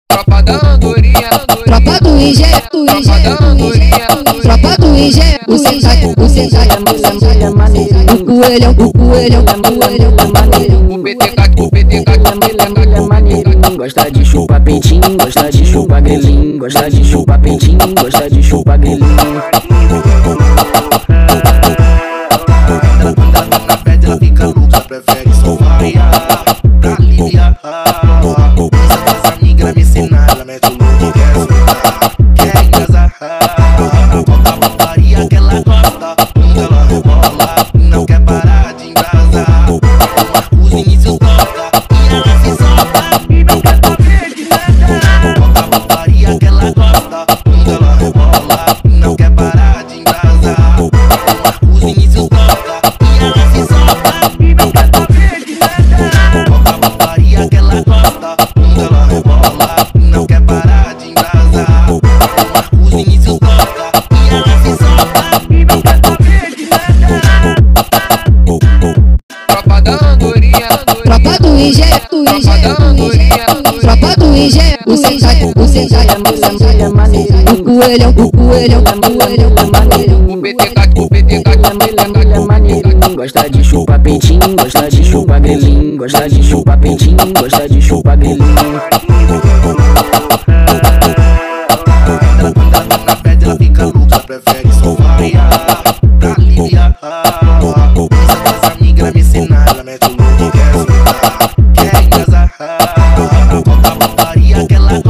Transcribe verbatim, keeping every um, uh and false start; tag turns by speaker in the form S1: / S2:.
S1: Tropa da andorinha,
S2: Tropa do injeto, injeto, tropa do injeto. O sentai, o sentai, é maneiro. O coelhão, o coelhão, o coelhão é maneiro.
S1: o P T K, o P T K,
S3: É maneiro. Gosta de chupar peitinho, gosta de chupar grilinho, gosta de chupar peitinho, gosta de chupar grilinho.
S4: Quando na pede ela fica louca, prefere só variar pra aliviar. Precisa das amigas me ensinar, ela mete o louco, quer escutar, quer engasar. Toca a putaria que ela gosta, quando ela rebola, não quer parar de engasar. O Marcos Vinícius toca e ela se solta, não quer saber de nada. Toca a putaria que ela gosta, quando ela rebola, não quer parar de engasar. O Marcos Vinícius toca e ela se solta, não quer saber de nada. Toca a putaria que ela gosta, quando ela rebola, não quer parar de engasar. O Marcos Vinícius toca e ela se solta, não quer saber de nada.
S1: tropa da andorinha,
S2: Tropa do injeto, injeto, tropa do injeto. O sentai, o sentai, é maneiro. O coelhão, o coelhão, o coelhão é maneiro.
S1: o P T K, o P T K,
S3: É maneiro. Gosta de chupar peitinho, gosta de chupar grilinho, gosta de chupar peitinho, gosta de chupar grilinho.
S4: Quando na pede ela fica louca, prefere só variar pra aliviar. Precisa das amigas me ensinar, ela mete o louco, quer escutar, quer engasar. Toca a putaria que ela